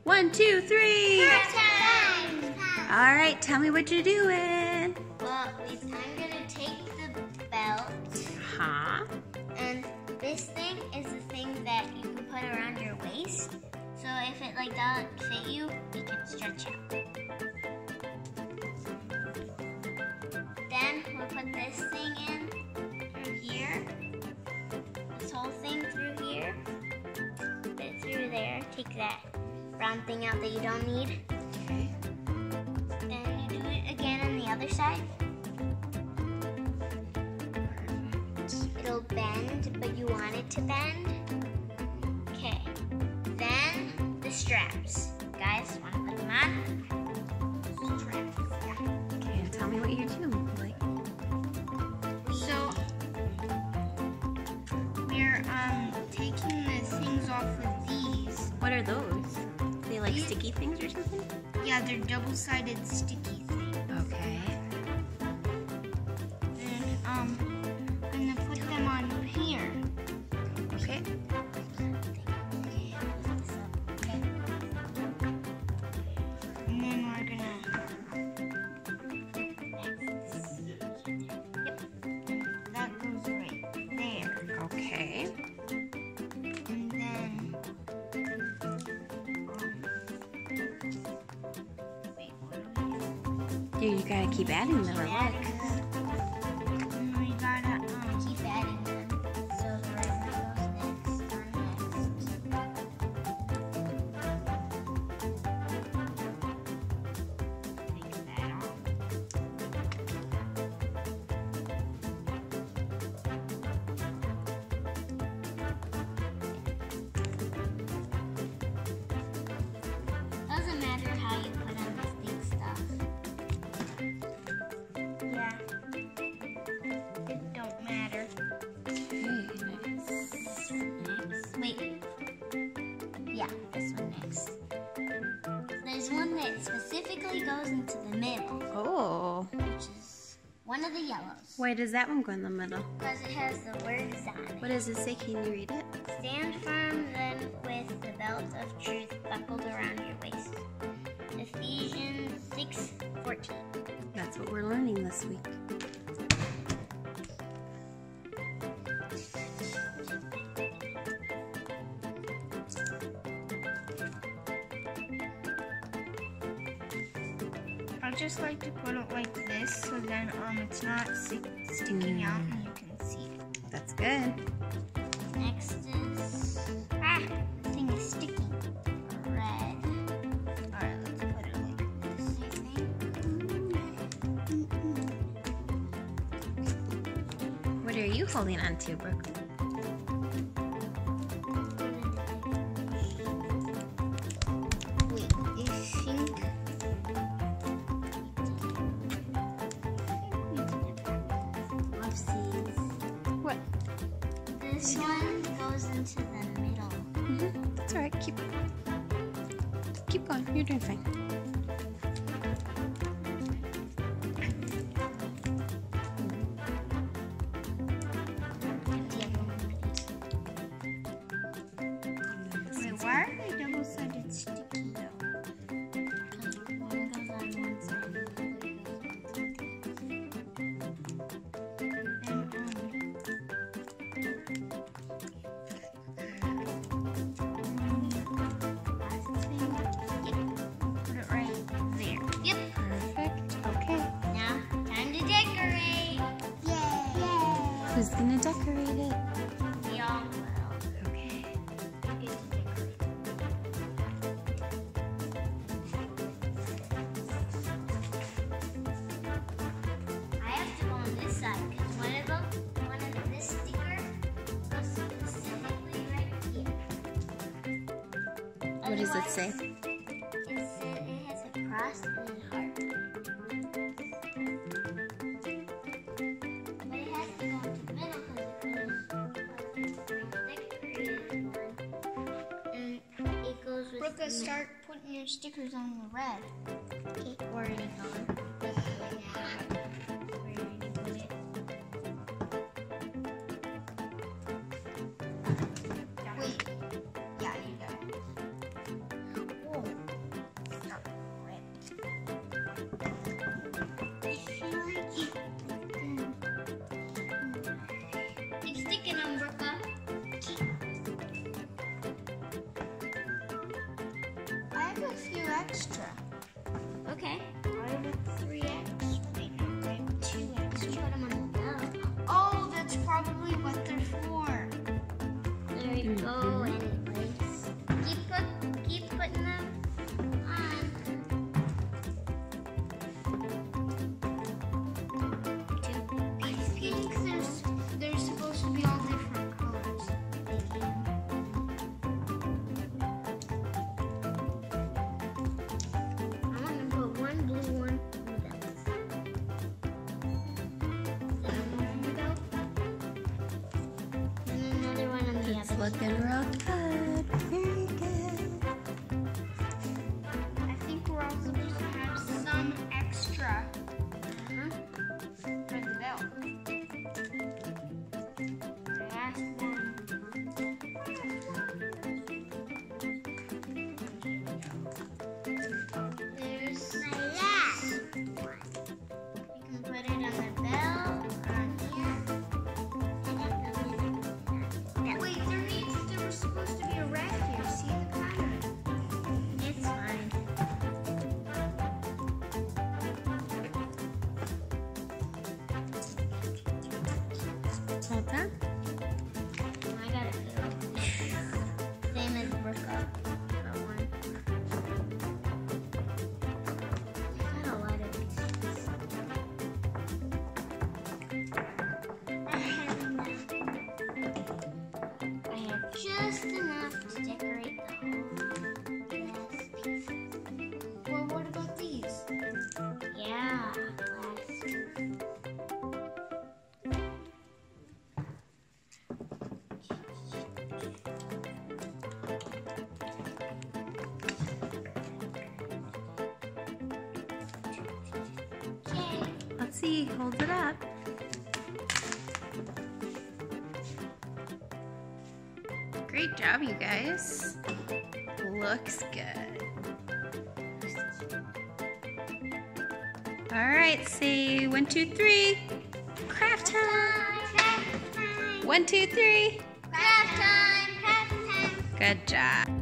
1, 2, 3. Time. All right, tell me what you're doing. Well, I'm gonna take the belt. Huh? And this thing is the thing that you can put around your waist. So if it like doesn't fit you, you can stretch out. Then we'll put this thing in through here. This whole thing through here. Put it through there. Take that round thing out that you don't need. Okay. Then you do it again on the other side. It'll bend, but you want it to bend. Okay. Then the straps. Guys, want to put them on? Straps. Yeah. Okay, and tell me what you're doing, Blake. So we're taking the things off of these. What are those? Are they like sticky things or something? Yeah, they're double-sided sticky things. Okay. And I'm gonna put them on here. Okay. And then we're gonna. Yep. That goes right there. Okay. And then. Wait, what do we do? You gotta keep adding them, or what? And we gotta keep adding them. So wherever goes next, on next. Take that off. Doesn't matter how you put on this big stuff. Yeah. It don't matter. Next. Wait. Yeah, this one next. There's one that specifically goes into the middle, Oh. which is one of the yellows. Why does that one go in the middle? Because it has the words on it. What does it say? Can you read it? Stand firm then with the belt of truth buckled around your waist. Ephesians 6:14. That's what we're learning this week. I just like to put it like this so then it's not sticking out and you can see it. That's good. Next is the thing is sticking. Red. Alright, let's put it like this, I think. What are you holding on to, Brooke? Wait, I think What? this one goes into the middle. That's all right. Keep going. You're doing fine. Wait, why are they double-sided sticky though? Because one goes on one side and the other goes on put it right there. Yep. Perfect. Okay. Now, time to decorate. Yay! Who's gonna decorate it? We all will. Okay. Get to decorate. I have to go on this side because one of this sticker goes specifically right here. What does it say? It has a cross and a heart. But it has to go into the middle because it decorated one. And it goes with Brooke, start putting your stickers on the red. Okay. Already gone. Where did you put it? Wait. Yeah, you got it. Whoa. go anyways. Keep putting them on. These pinks, they're supposed to be all different colors. I want to put one blue one in the middle. And another one on the It's other looking side. real good. Very good. I think we're all supposed to have some extra for the belt. The last one. There's my last one. You can put it on the belt or on here. And then put it on. Wait, there was supposed to be a red here. See the pattern? It's fine. All done? I got it. Same as Brooke. That one. I got a lot of these. I have just enough to decorate the whole last piece. Well, what about these? Yeah, last. Okay. Let's see. Hold it up. Great job, you guys. Looks good. All right, say 1, 2, 3. Craft time. Craft time. 1, 2, 3. Craft time. Craft time. Good job.